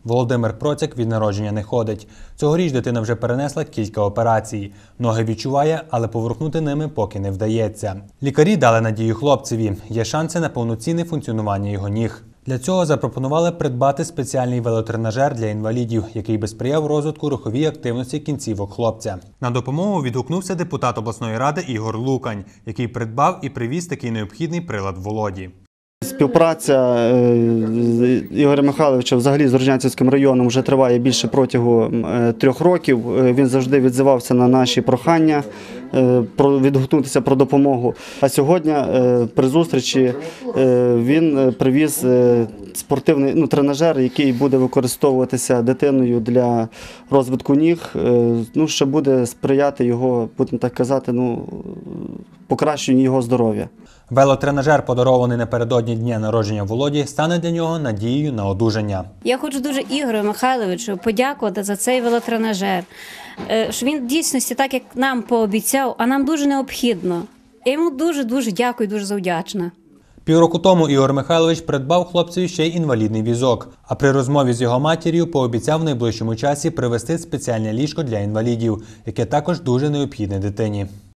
Володимир Процяк від народження не ходить. Цьогоріч дитина вже перенесла кілька операцій. Ноги відчуває, але поворухнути ними поки не вдається. Лікарі дали надію хлопцеві. Є шанси на повноцінне функціонування його ніг. Для цього запропонували придбати спеціальний велотренажер для інвалідів, який би сприяв розвитку руховій активності кінцівок хлопця. На допомогу відгукнувся депутат обласної ради Ігор Лукань, який придбав і привіз такий необхідний прилад Володі. Співпраця Ігоря Михайловича взагалі з Рожнятівським районом вже триває більше протягом 3 років. Він завжди відзивався на наші прохання відгукнутися про допомогу. А сьогодні при зустрічі він привіз спортивний тренажер, який буде використовуватися дитиною для розвитку ніг, що буде сприяти його, будемо так казати, покращенню його здоров'я. Велотренажер, подарований напередодні дня народження Володі, стане для нього надією на одужання. Я хочу дуже Ігорю Михайловичу подякувати за цей велотренажер, що він в дійсності, так як нам пообіцяв, а нам дуже необхідно. Я йому дуже дякую, дуже завдячна. Півроку тому Ігор Михайлович придбав хлопцеві ще й інвалідний візок, а при розмові з його матір'ю пообіцяв в найближчому часі привезти спеціальне ліжко для інвалідів, яке також дуже необхідне дитині.